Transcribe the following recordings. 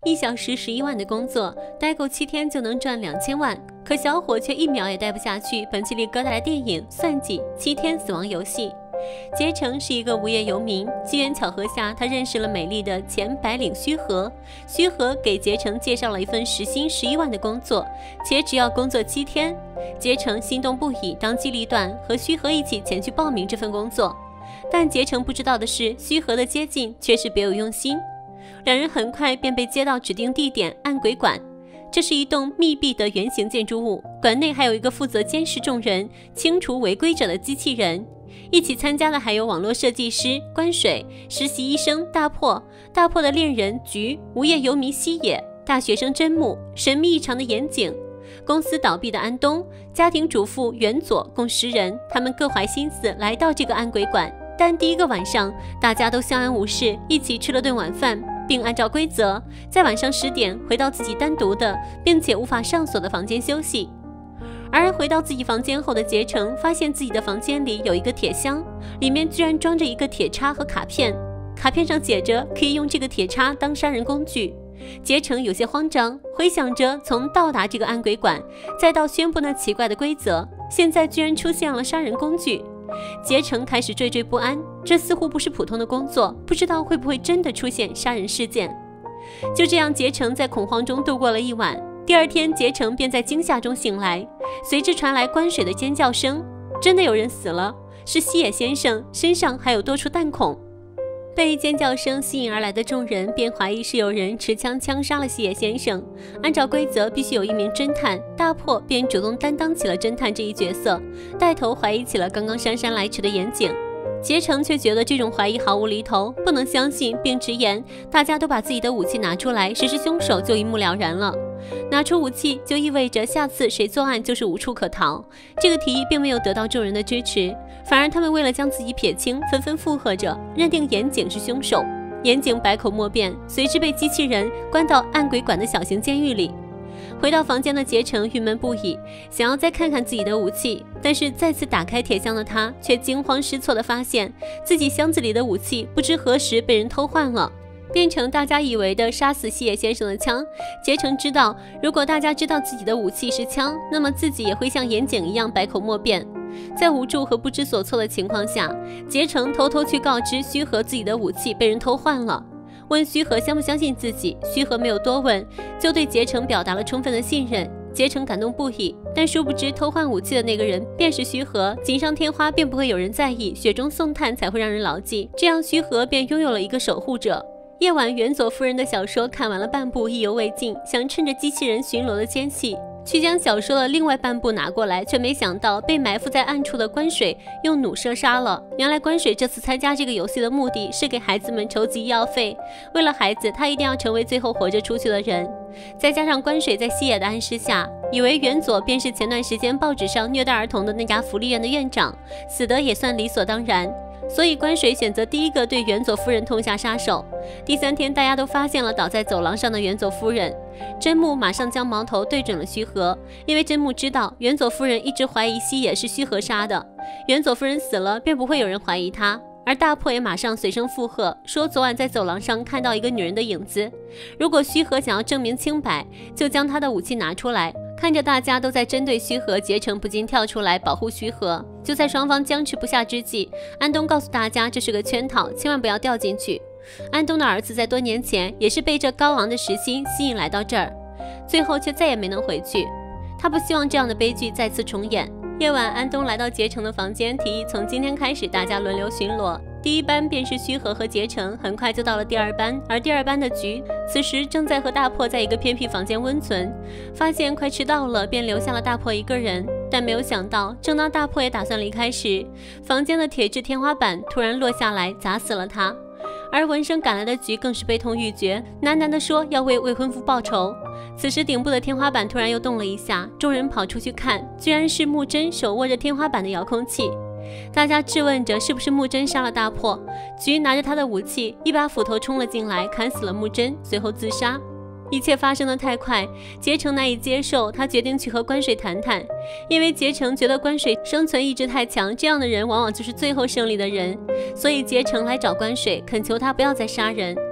1小时11万的工作，待够7天就能赚2000万。可小伙却1秒也待不下去，本期里疙瘩的电影算计7天死亡游戏。结成是一个无业游民，机缘巧合下，他认识了美丽的前白领须和。须和给结成介绍了一份时薪11万的工作，且只要工作7天。结成心动不已，当机立断和须和一起前去报名这份工作。但结成不知道的是，须和的接近却是别有用心。两人很快便被接到指定地点暗鬼馆，这是一栋密闭的圆形建筑物，馆内还有一个负责监视众人、清除违规者的机器人。一起参加的还有网络设计师关水、实习医生大破的恋人菊、无业游民西野、大学生真木、神秘异常的岩井、公司倒闭的安东、家庭主妇原佐，共10人。他们各怀心思来到这个暗鬼馆，但第一个晚上大家都相安无事，一起吃了顿晚饭，并按照规则在晚上10点回到自己单独的并且无法上锁的房间休息。而回到自己房间后的结成发现自己的房间里有一个铁箱，里面居然装着一个铁叉和卡片，卡片上写着可以用这个铁叉当杀人工具。结成有些慌张，回想着从到达这个暗鬼馆再到宣布那奇怪的规则，现在居然出现了杀人工具。结成开始惴惴不安，这似乎不是普通的工作，不知道会不会真的出现杀人事件。就这样，结成在恐慌中度过了一晚。第二天，结成便在惊吓中醒来，随之传来关水的尖叫声，真的有人死了，是西野先生，身上还有多处弹孔。被尖叫声吸引而来的众人便怀疑是有人持枪枪杀了西野先生。按照规则，必须有一名侦探，大破便主动担当起了侦探这一角色，带头怀疑起了刚刚姗姗来迟的岩井。结成却觉得这种怀疑毫无厘头，不能相信，并直言大家都把自己的武器拿出来，实施凶手就一目了然了。拿出武器就意味着下次谁作案就是无处可逃。这个提议并没有得到众人的支持，反而他们为了将自己撇清，纷纷附和着，认定岩井是凶手。岩井百口莫辩，随之被机器人关到暗鬼馆的小型监狱里。回到房间的结成郁闷不已，想要再看看自己的武器，但是再次打开铁箱的他却惊慌失措地发现自己箱子里的武器不知何时被人偷换了，变成大家以为的杀死西野先生的枪。结成知道，如果大家知道自己的武器是枪，那么自己也会像岩井一样百口莫辩。在无助和不知所措的情况下，结成偷偷去告知须和自己的武器被人偷换了。问须和相不相信自己，须和没有多问，就对结成表达了充分的信任。结成感动不已，但殊不知偷换武器的那个人便是须和，锦上添花并不会有人在意，雪中送炭才会让人牢记。这样须和便拥有了一个守护者。夜晚，原佐夫人的小说看完了半部，意犹未尽，想趁着机器人巡逻的间隙去将小说的另外半部拿过来，却没想到被埋伏在暗处的关水用弩射杀了。原来关水这次参加这个游戏的目的是给孩子们筹集医药费，为了孩子，他一定要成为最后活着出去的人。再加上关水在西野的暗示下，以为原佐便是前段时间报纸上虐待儿童的那家福利院的院长，死得也算理所当然。所以关水选择第一个对原佐夫人痛下杀手。第3天，大家都发现了倒在走廊上的原佐夫人。真木马上将矛头对准了须和，因为真木知道原佐夫人一直怀疑西野是须和杀的，原佐夫人死了便不会有人怀疑他。而大破也马上随声附和，说昨晚在走廊上看到一个女人的影子，如果须和想要证明清白，就将他的武器拿出来。看着大家都在针对须和，结成不禁跳出来保护须和。就在双方僵持不下之际，安东告诉大家这是个圈套，千万不要掉进去。安东的儿子在多年前也是被这高昂的时薪吸引来到这儿，最后却再也没能回去。他不希望这样的悲剧再次重演。夜晚，安东来到结成的房间，提议从今天开始大家轮流巡逻。第1班便是须和和结成，很快就到了第2班，而第2班的菊此时正在和大破在一个偏僻房间温存，发现快迟到了，便留下了大破一个人。但没有想到，正当大破也打算离开时，房间的铁质天花板突然落下来，砸死了他。而闻声赶来的菊更是悲痛欲绝，喃喃地说要为未婚夫报仇。此时顶部的天花板突然又动了一下，众人跑出去看，居然是木真手握着天花板的遥控器。大家质问着是不是木真杀了大破，菊拿着他的武器，一把斧头冲了进来，砍死了木真，随后自杀。一切发生的太快，结成难以接受，他决定去和关水谈谈，因为结成觉得关水生存意志太强，这样的人往往就是最后胜利的人，所以结成来找关水，恳求他不要再杀人。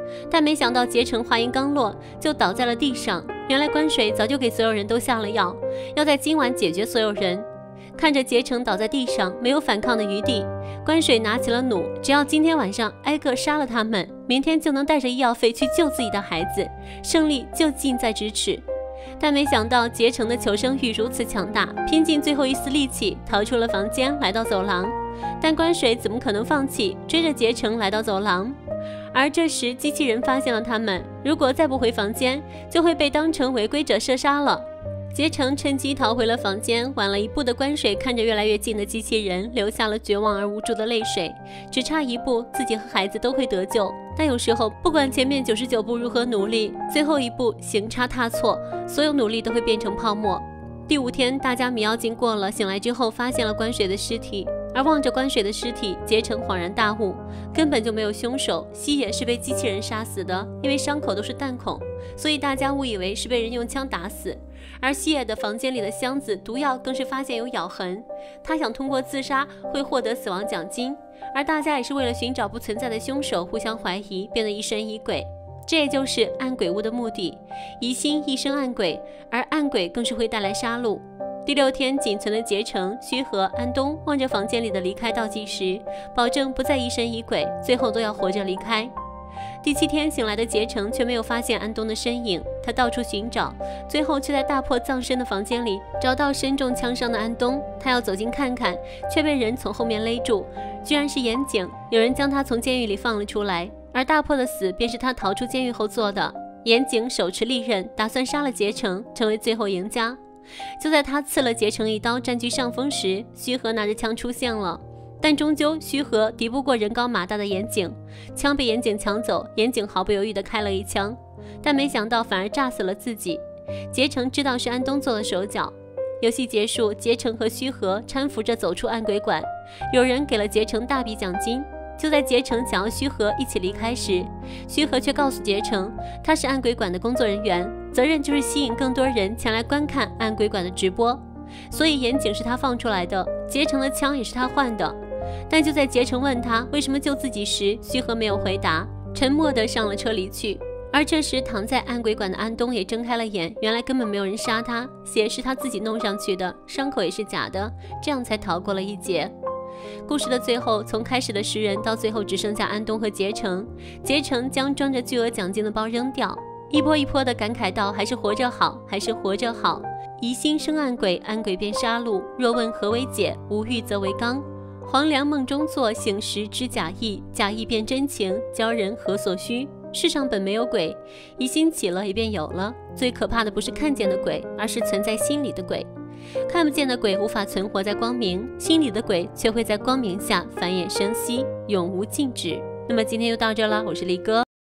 但没想到结成话音刚落，就倒在了地上。原来关水早就给所有人都下了药，要在今晚解决所有人。看着结成倒在地上，没有反抗的余地，关水拿起了弩，只要今天晚上挨个杀了他们，明天就能带着医药费去救自己的孩子，胜利就近在咫尺。但没想到结成的求生欲如此强大，拼尽最后一丝力气逃出了房间，来到走廊。但关水怎么可能放弃，追着结成来到走廊。而这时机器人发现了他们，如果再不回房间，就会被当成违规者射杀了。结成趁机逃回了房间，晚了一步的关水看着越来越近的机器人，流下了绝望而无助的泪水。只差一步，自己和孩子都会得救。但有时候，不管前面99步如何努力，最后一步行差踏错，所有努力都会变成泡沫。第5天，大家迷药经过了，醒来之后发现了关水的尸体。而望着关水的尸体，结成恍然大悟，根本就没有凶手，西野是被机器人杀死的，因为伤口都是弹孔，所以大家误以为是被人用枪打死。而西野的房间里的箱子毒药更是发现有咬痕，他想通过自杀会获得死亡奖金，而大家也是为了寻找不存在的凶手互相怀疑，变得疑神疑鬼。这也就是暗鬼屋的目的，疑心一生暗鬼，而暗鬼更是会带来杀戮。第6天，仅存的结成、须和、安东望着房间里的离开倒计时，保证不再疑神疑鬼，最后都要活着离开。第7天醒来的结成却没有发现安东的身影，他到处寻找，最后却在大破葬身的房间里找到身中枪伤的安东。他要走近看看，却被人从后面勒住，居然是岩井，有人将他从监狱里放了出来，而大破的死便是他逃出监狱后做的。岩井手持利刃，打算杀了结成，成为最后赢家。就在他刺了结成一刀占据上风时，须和拿着枪出现了，但终究须和敌不过人高马大的岩井，枪被岩井抢走，岩井毫不犹豫地开了一枪，但没想到反而炸死了自己。结成知道是安东做的手脚。游戏结束，结成和须和搀扶着走出暗鬼馆，有人给了结成大笔奖金。就在结成想要须和一起离开时，须和却告诉结成，他是暗鬼馆的工作人员，责任就是吸引更多人前来观看暗鬼馆的直播，所以岩井是他放出来的，结成的枪也是他换的。但就在结成问他为什么救自己时，须和没有回答，沉默地上了车离去。而这时躺在暗鬼馆的安东也睁开了眼，原来根本没有人杀他，血是他自己弄上去的，伤口也是假的，这样才逃过了一劫。故事的最后，从开始的10人到最后只剩下安东和结成。结成将装着巨额奖金的包扔掉，一波一波的感慨道：还是活着好，还是活着好。疑心生暗鬼，暗鬼变杀戮。若问何为解，无欲则为刚。黄粱梦中坐，醒时知假意，假意变真情，教人何所需。世上本没有鬼，疑心起了也便有了。最可怕的不是看见的鬼，而是存在心里的鬼。看不见的鬼无法存活在光明，心里的鬼却会在光明下繁衍生息，永无尽止。那么今天就到这了，我是力哥。